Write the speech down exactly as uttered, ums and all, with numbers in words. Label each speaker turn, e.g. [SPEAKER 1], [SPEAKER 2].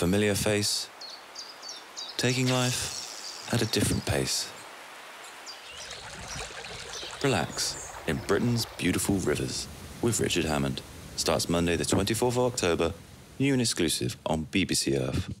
[SPEAKER 1] familiar face, taking life at a different pace. Relax in Britain's beautiful rivers with Richard Hammond. Starts Monday the twenty-fourth of October, new and exclusive on B B C Earth.